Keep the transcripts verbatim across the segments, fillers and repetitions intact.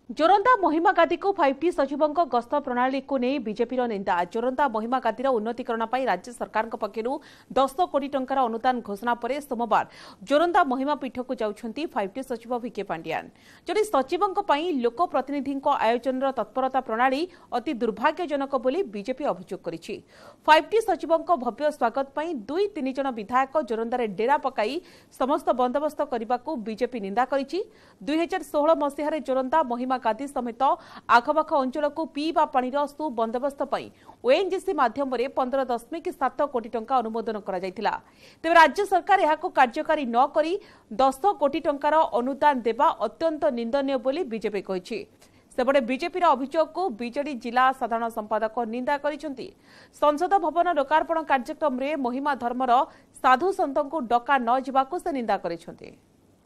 जोरंदा महिमा गादी को फाइव टी सचिवों गस्त प्रणाली को नहीं बीजेपी निंदा। जोरंदा महिमा गादी उन्नतीकरण पर राज्य सरकार पक्षर दस कोटी टंकार अनुदान घोषणा पर सोमवार जोरंदा महिमा पीठ को जाउछंती फाइव टी सचिव विके पांडियान। जड़े सचिवों लोक प्रतिनिधि आयोजन तत्परता प्रणाली अति दुर्भाग्यजनक बोली बीजेपी अभियोग करिछि। फाइव टी सचिवों भव्य स्वागत पर दुई तीन जन विधायक जोरंदारे डेरा पकाई समस्त बंदोबस्त करने को बीजेपी निंदा करिछि। दुई हजार षोह मसीह जोरंदा महिमा गादी समेत आखपाख अंचल को पीवा पानीर सुबंदोबस्त ओएनजीसी माध्यम पंद्रह दशमिक सात कोटी टंका अनुमोदन करा जायतिला। तेबे राज्य सरकार यहाको कार्यकारी न करी दस कोटी टंकार अनुदान देवा अत्यंत निंदनीय बोली बीजेपी कहिछि। सेपटे बीजेपी अभियोग को बीजेडी जिला साधारण संपादक निंदा करिसेंती। संसद भवन लोकार्पण कार्यक्रम में महिमा धर्मर साधु सन्तों को डका न जिबाको से निंदा करिसेंती।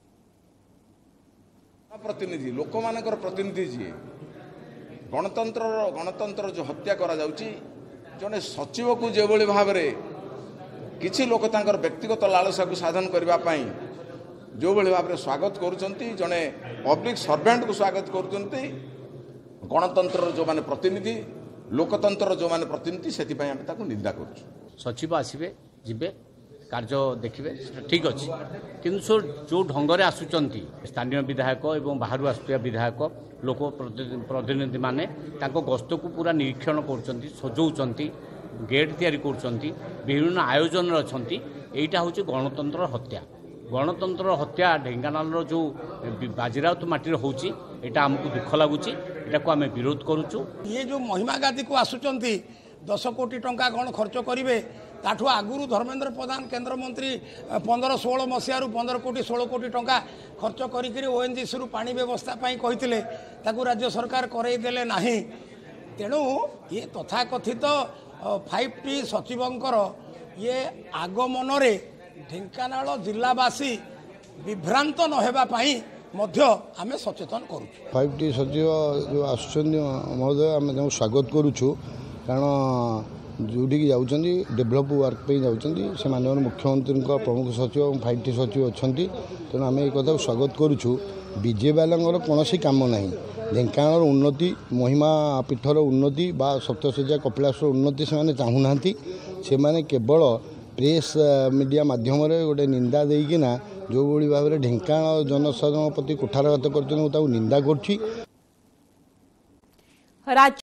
प्रतिनिधि लोक मानकर प्रतिनिधि जी गणतंत्र गणतंत्र जो हत्या करा जाउची जने सचिव को जे बळी भाव रे किछि लोक तांकर व्यक्तिगत लालसा को साधन करबा पई जो बळी भाव रे स्वागत करूचंती जने पब्लिक सर्वेंट को स्वागत करूचंती गणतंत्र जो माने प्रतिनिधि लोकतंत्र जो माने प्रतिनिधि सेति पई हम ताको निंदा करूछु। सचिव आसीबे जिबे कार्य देखिए ठीक अच्छे किंतु जो ढंग आसुचंती स्थानीय विधायक एवं बाहर आसुवा विधायक लोक प्रतिनिधि माने तांको गस्त को पूरा निरीक्षण करुचंती सजौचंती गेट तैयारी करुचंती विभिन्न आयोजन अच्छी एटा हूँ गणतंत्र हत्या। गणतंत्र हत्या ढेंकानाल जो बाजीराउत माटी होची एटा हमको दुख लगुच एटा को आम विरोध करुचु। ये जो महिमा गादी को आसुचंती दस कोटी टंका कौन खर्च करेंगे ताठू आगुरी धर्मेंद्र प्रधान केंद्र मंत्री पंद्रह षोह मसीह पंद्रह कोटी षोह कोटी टंका खर्च करी ओएनजीसी पानी व्यवस्था कहते ताकू राज्य सरकार करईदेले नाही। तेणु ये तथाकथित फाइव टी सचिवंकर ये आगमन रे ढेंकानाल जिलावासी विभ्रांत न हेबा पई मध्य आमे सचेतन करू। फाइव टी सचिव जो आसुचंदी महोदय आम स्वागत करूछु कारण जोटी जाऊँगी डेभलप वर्क पे जाऊँगी से माननीय मुख्यमंत्री प्रमुख सचिव और फाइव टी सचिव अच्छा तेणु आम एक कथा स्वागत करुचु। बीजेपी वाला कौन काम ना ढेंकानाल उन्नति महिमा पीठर उन्नति बा सप्तशଯ୍ୟା कपिलास उन्नति से चाहूना से माने केवल प्रेस मीडिया माध्यम गोटे निंदा देकिना जो भाई भाव में ढेंकानाल जनसाधारण प्रति कुठारघात कर निंदा कर।